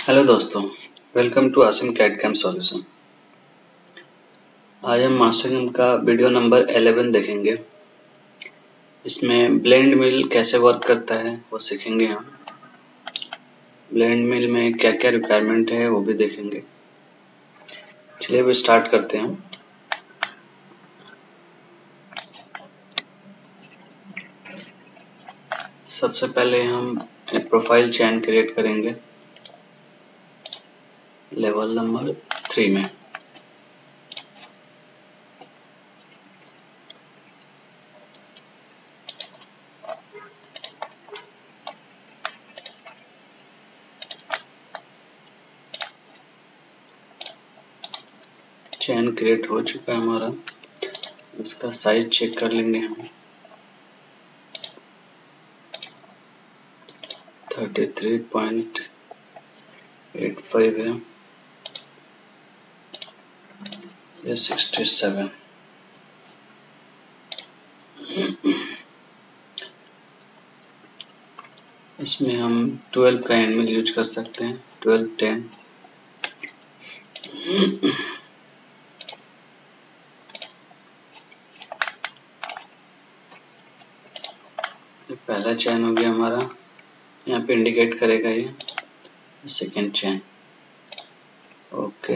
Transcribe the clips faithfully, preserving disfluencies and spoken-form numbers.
Hello दोस्तों, welcome to Asim CAD CAM solution. आज हम मास्टर कैम का वीडियो नंबर इलेवन देखेंगे। इसमें ब्लेंड मिल कैसे वर्क करता है वो सीखेंगे हम। ब्लेंड मिल में क्या क्या रिक्वायरमेंट है वो भी देखेंगे। चलिए अब स्टार्ट करते हैं। सबसे पहले हम एक प्रोफाइल चैन क्रिएट करेंगे लेवल नंबर थ्री में। चैन क्रिएट हो चुका है हमारा। इसका साइज चेक कर लेंगे हम। Thirty three point eight five है, ये सिक्सटी सेवन। इसमें हम ट्वेल्व का एंड मिल यूज कर सकते हैं, ट्वेल्व टेन। पहला चैन हो गया हमारा, यहाँ पे इंडिकेट करेगा ये सेकेंड चैन। ओके,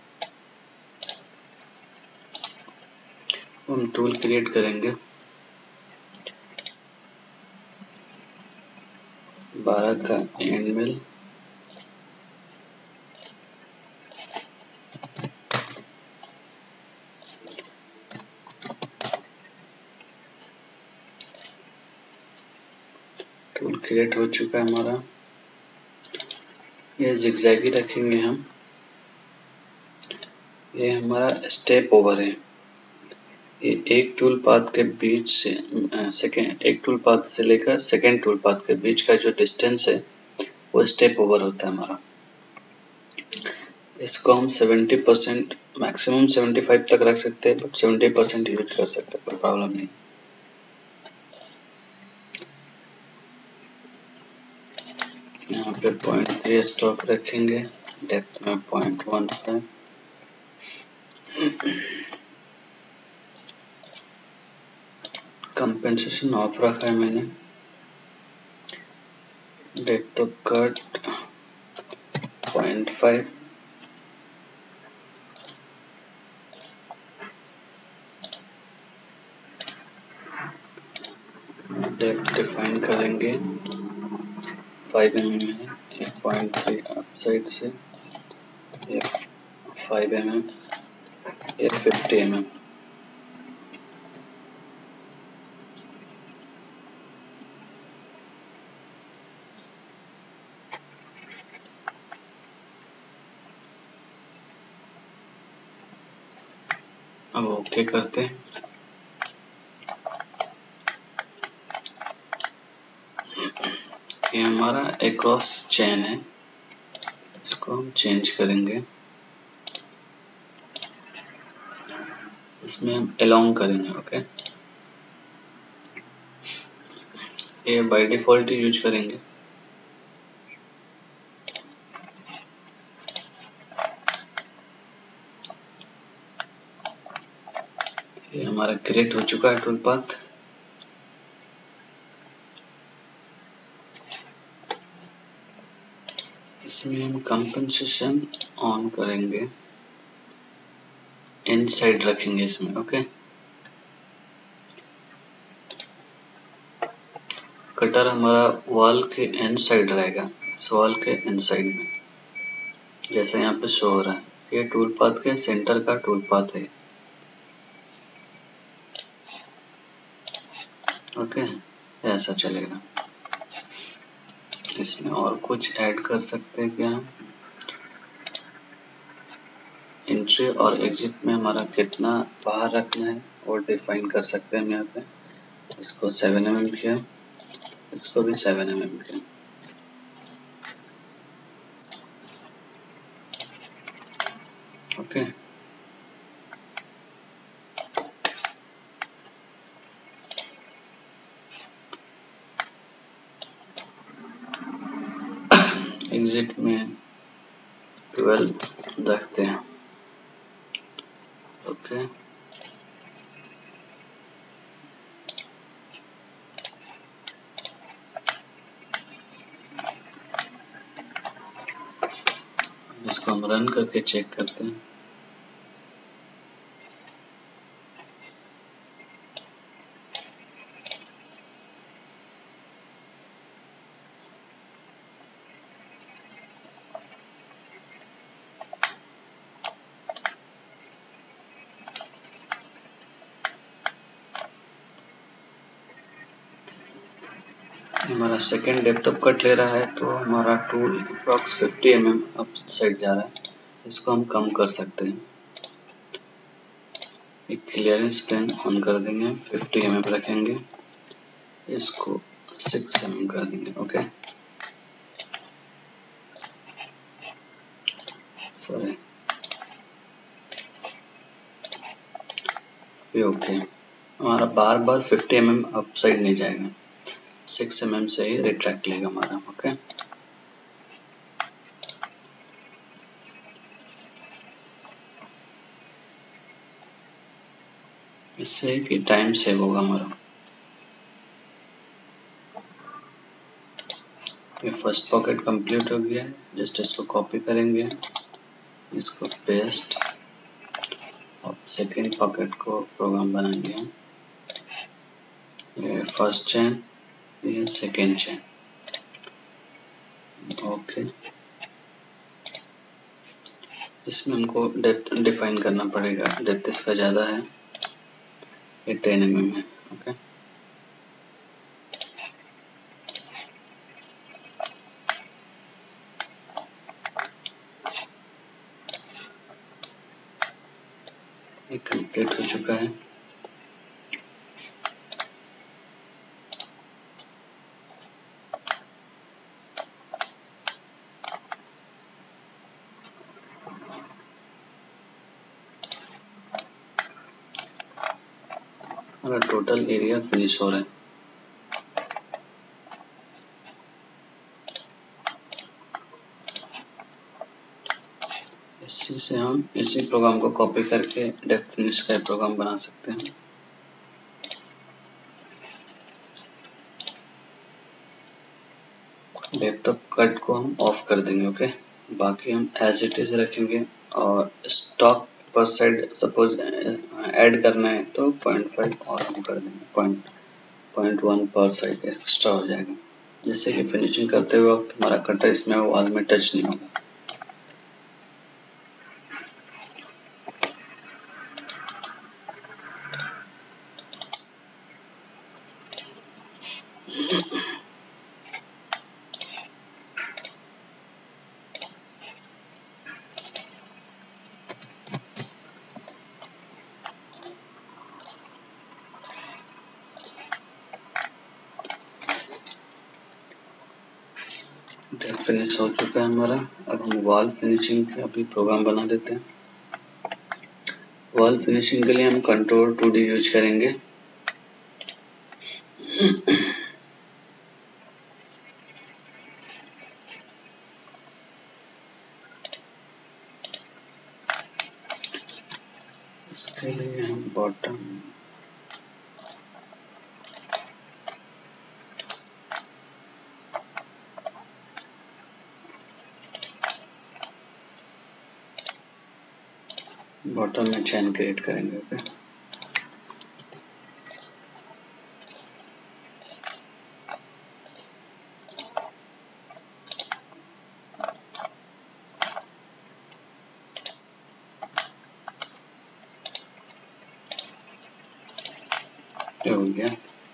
हम टूल क्रिएट करेंगे बारह का एंड मिल, टूल क्रिएट हो चुका है हमारा। ये जिगजैग ही रखेंगे हम। ये हमारा स्टेप ओवर है। ये एक टूल पाथ के बीच से सेकेंड एक टूल पाथ से लेकर सेकेंड टूल पाथ के बीच का जो डिस्टेंस है वो स्टेप ओवर होता है हमारा। इसको हम seventy percent maximum seventy five तक रख सकते हैं, बट सेवेंटी परसेंट यूज कर सकते हैं, कोई प्रॉब्लम नहीं। यहाँ पे पॉइंट थ्री स्टॉक रखेंगे, डेप्थ में point one five. Compensation off रखा है मैंने। Depth of cut point five. Depth define करेंगे फाइव एम एम है, ये पॉइंट थ्री अप साइड से, ये फाइव एम एम, ये फिफ्टी एम एम। अब ओके करते हैं। ये हमारा एक्रॉस चैन है, इसको हम चेंज करेंगे। इसमें हम अलोंग करेंगे। ओके, ये बाय डिफॉल्ट ही यूज करेंगे। ये हमारा क्रिएट हो चुका है टूल पाथ। इसमें हम कंपेंसेशन ऑन करेंगे, इनसाइड रखेंगे इसमें। ओके, कटर हमारा वॉल के इनसाइड रहेगा, इस वॉल के इनसाइड में, जैसे यहाँ पे शो हो रहा है। ये टूल पाथ के सेंटर का टूल पाथ है। ओके, ऐसा चलेगा। इसमें और कुछ ऐड कर सकते हैं क्या? एंट्री और एग्जिट में हमारा कितना बाहर रखना है और डिफाइन कर सकते हैं हम यहाँ पे। इसको सेवन एम एम किया, इसको भी सेवन एम एम किया। ओके, एग्जिट में ट्वेल्व रखते हैं। ओके, इसको हम रन करके चेक करते हैं। हमारा सेकेंड डेप्थ ऑफ कट ले रहा है, तो हमारा tool approx fifty M M up side जा रहा है। इसको हम कम कर सकते हैं। एक क्लियरेंस पेन ऑन कर देंगे, फिफ्टी एम एम रखेंगे, इसको सिक्स एम एम कर देंगे। ओके, सॉरी, ये ओके। हमारा बार बार fifty M M up side नहीं जाएगा, सिक्स एम एम से ही रिट्रैक्ट लेगा हमारा। ओके, इससे कि टाइम सेव होगा हमारा। ये फर्स्ट पॉकेट कंप्लीट हो गया है। जस्ट इसको कॉपी करेंगे, इसको पेस्ट, और सेकेंड पॉकेट को प्रोग्राम बनाएंगे। ये फर्स्ट चेन, ये सेकेंड चेन। ओके, इसमें हमको डेप्थ डिफाइन करना पड़ेगा। डेप्थ इसका ज़्यादा है, ये टेन एम एम है। ओके, ये कंप्लीट हो चुका है। हमारा टोटल एरिया फिनिश हो रहा है। इसी से हम इसी प्रोग्राम को कॉपी करके डेप्थ फिनिश का प्रोग्राम बना सकते हैं। डेप्थ ऑफ कट को हम ऑफ कर देंगे। ओके, बाकी हम एज इट इज रखेंगे। और stock first side suppose add करना है तो पॉइंट फाइव और हम कर देंगे, पॉइंट पॉइंट वन पर साइड एक्स्ट्रा हो जाएगा, जिससे कि फिनिशिंग करते हुए वक्त हमारा कटर इसमें वॉल में टच नहीं होगा। डेप्थ फिनिश हो चुका है हमारा। अब हम वॉल फिनिशिंग का अभी प्रोग्राम बना देते हैं। वॉल फिनिशिंग के लिए हम कंट्रोल टू डी यूज करेंगे। इसके लिए हम बॉटम बॉटम में चेन क्रिएट करेंगे। ओके, ये हो गया।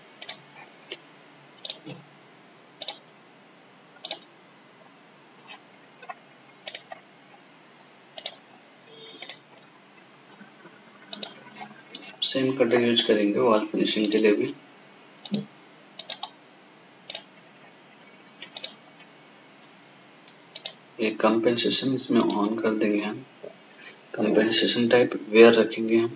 सेम कटर यूज करेंगे वॉल फिनिशिंग के लिए भी। ये कंपेंसेशन इसमें ऑन कर देंगे हम। कंपेंसेशन टाइप वेयर रखेंगे हम।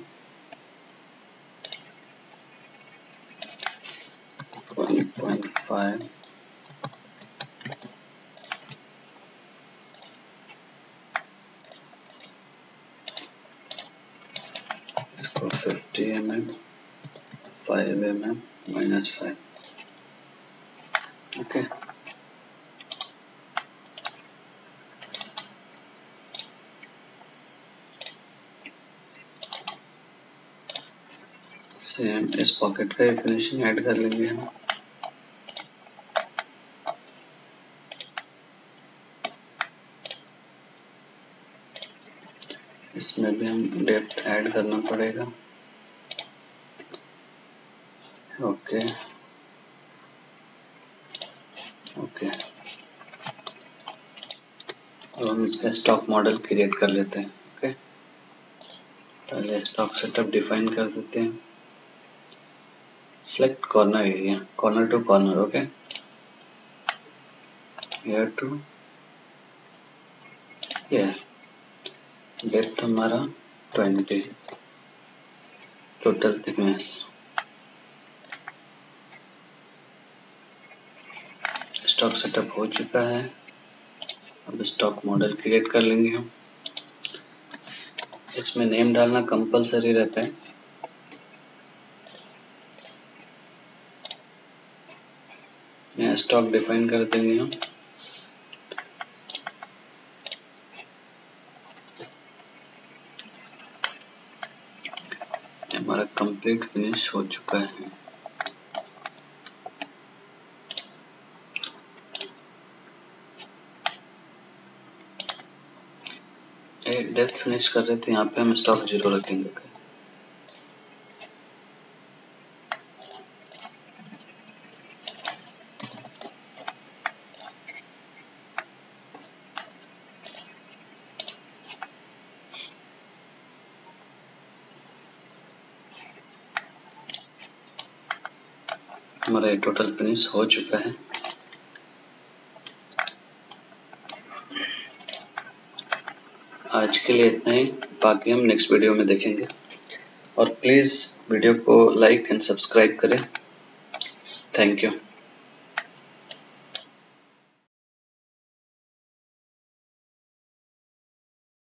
One point five M M five M M minus five. Okay, same इस पॉकेट का फिनिशिंग ऐड कर लेंगे हम। इसमें भी हम डेप्थ ऐड करना पड़ेगा। ओके ओके, अब हम इसका स्टॉक मॉडल क्रिएट कर लेते हैं। ओके, पहले स्टॉक सेटअप डिफाइन कर देते हैं। Select corner area, corner to corner. Okay, here to here. Depth हमारा twenty, total thickness. Stock setup हो चुका है। अब स्टॉक मॉडल क्रिएट कर लेंगे हम। इसमें नेम डालना कंपलसरी रहता है। यहाँ स्टॉक डिफाइन कर देंगे हम। हमारा कंप्लीट फिनिश हो चुका है। डेप्थ फिनिश कर रहे थे, यहाँ पे हम स्टॉक जीरो रखेंगे। हमारा टोटल फिनिश हो चुका है। आज के लिए इतना ही, बाकी हम नेक्स्ट वीडियो में देखेंगे। और प्लीज़ वीडियो को लाइक एंड सब्सक्राइब करें। Thank you.